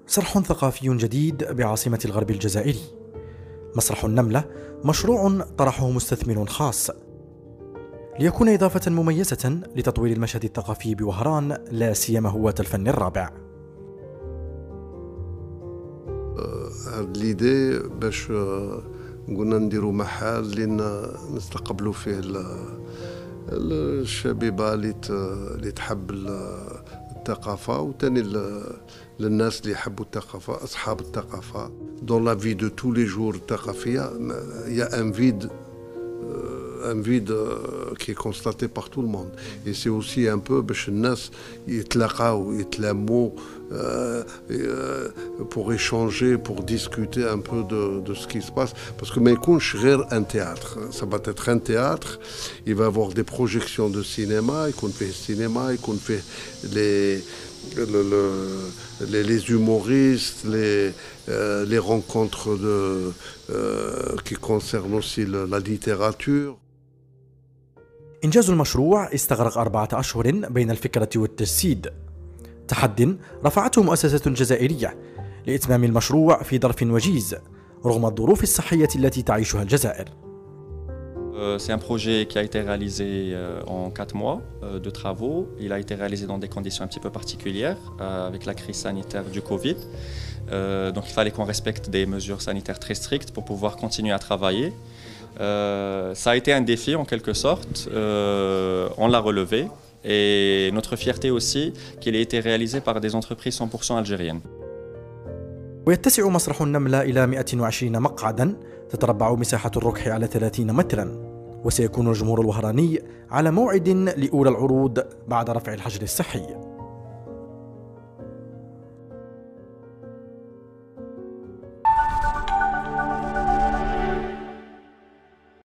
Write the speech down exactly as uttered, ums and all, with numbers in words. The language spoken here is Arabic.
صرح ثقافي جديد بعاصمة الغرب الجزائري. مسرح النملة مشروع طرحه مستثمر خاص ليكون إضافة مميزة لتطوير المشهد الثقافي بوهران، لا سيما هواة الفن الرابع. هاد ليدي باش قلنا نديروا محل اللي نستقبلوا فيه الشبيبه اللي تحب الثقافه، وثاني للناس اللي يحبوا الثقافه، اصحاب الثقافه. دون لا في دو تو لي جور الثقافيه يا ان فيد un vide qui est constaté par tout le monde. Et c'est aussi un peu باش الناس يتلاقاو يتلاموا pour échanger, pour discuter un peu de, de ce qui se passe. Parce que ما يكونش غير un théâtre. Ça va être un théâtre. Il va y avoir des projections de cinéma, يكون فيه السينما، يكون فيه les Le, le, les, les humoristes, les, euh, les rencontres de, euh, qui concernent aussi le, la littérature. إنجاز المشروع استغرق أربعة أشهر بين الفكرة والتجسيد، تحد رفعته مؤسسة جزائرية لإتمام المشروع في ظرف وجيز رغم الظروف الصحية التي تعيشها الجزائر. C'est un projet qui a été réalisé en quatre mois de travaux. Il a été réalisé dans des conditions un petit peu particulières avec la crise sanitaire du Covid. Donc il fallait qu'on respecte des mesures sanitaires très strictes pour pouvoir continuer à travailler. Ça a été un défi en quelque sorte. On l'a relevé. Et notre fierté aussi qu'il ait été réalisé par des entreprises cent pour cent algériennes. ويتسع مسرح النملة إلى مئة وعشرين مقعدا، تتربع مساحة الركح على ثلاثين مترا، وسيكون الجمهور الوهراني على موعد لأولى العروض بعد رفع الحجر الصحي.